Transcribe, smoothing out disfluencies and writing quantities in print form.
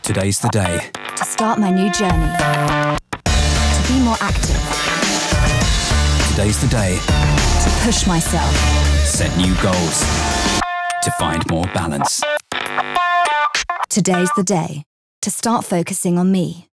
Today's the day. To start my new journey. To be more active. Today's the day. To push myself. Set new goals. To find more balance. Today's the day. To start focusing on me.